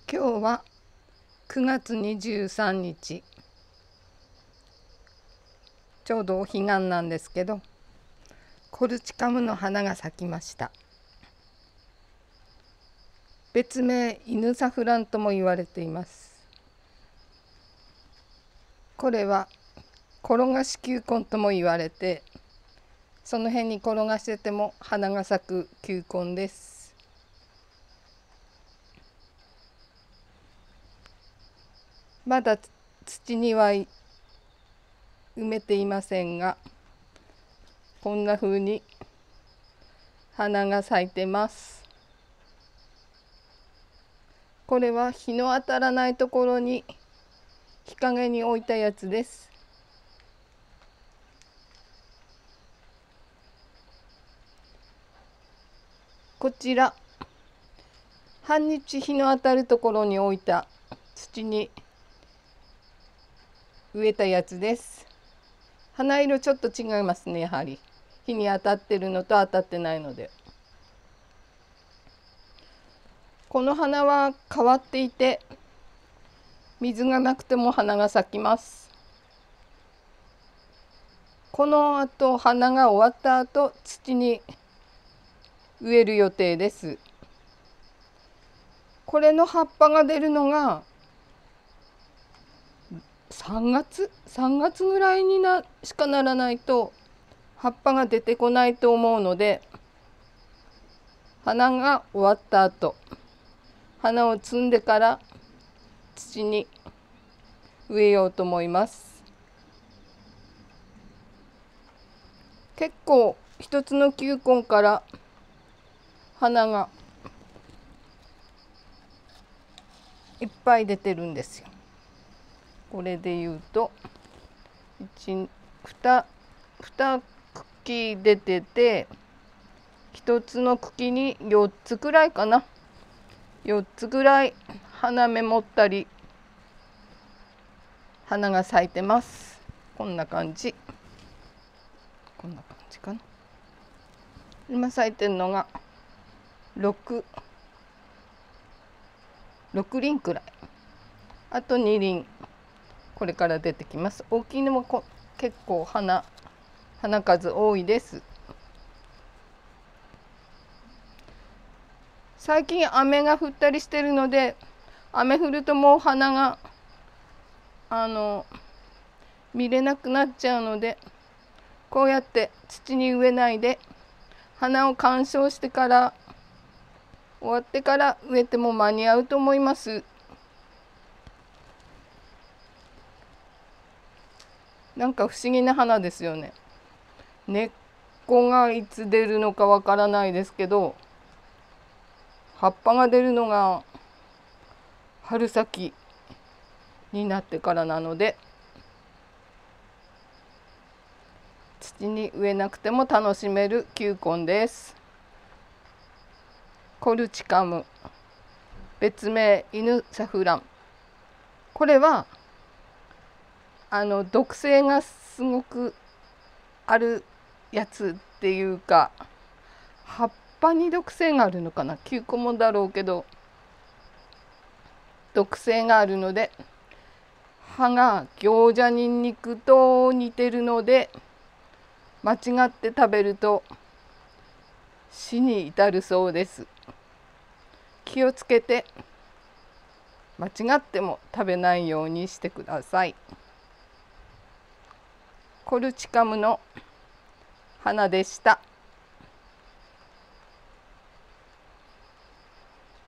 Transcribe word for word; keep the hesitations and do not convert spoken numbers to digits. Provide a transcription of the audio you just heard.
今日はくがつにじゅうさんにち、ちょうどお彼岸なんですけど、コルチカムの花が咲きました。別名イヌサフランとも言われています。これは転がし球根とも言われて、その辺に転がしてても花が咲く球根です。まだ土には埋めていませんが、こんな風に花が咲いてます。これは日の当たらないところに日陰に置いたやつです。こちら半日日の当たるところに置いた土に植えたやつです。花色ちょっと違いますね。やはり日に当たってるのと当たってないので。この花は変わっていて、水がなくても花が咲きます。この後花が終わった後、土に植える予定です。これの葉っぱが出るのがさんがつさんがつぐらいになしかならないと葉っぱが出てこないと思うので、花が終わった後、花を摘んでから土に植えようと思います。結構一つの球根から花がいっぱい出てるんですよ。これでいうといち、に、に茎出てて、一つの茎によっつくらいかな、よっつぐらい花芽持ったり花が咲いてます。こんな感じこんな感じかな。今咲いてるのがろく、ろくりんくらい、あとにりんこれから出てきます。大きいのもこ結構花花数多いです。最近雨が降ったりしてるので、雨降るともう花があの見れなくなっちゃうので、こうやって土に植えないで花を観賞してから終わってから植えても間に合うと思います。なんか不思議な花ですよね。根っこがいつ出るのかわからないですけど、葉っぱが出るのが春先になってからなので、土に植えなくても楽しめる球根です。コルチカム、別名イヌサフラン。これはあの毒性がすごくあるやつっていうか、葉っぱに毒性があるのかな、球根もだろうけど毒性があるので、葉が行者ニンニクと似てるので、間違って食べると死に至るそうです。気をつけて間違っても食べないようにしてください。コルチカムの花でした。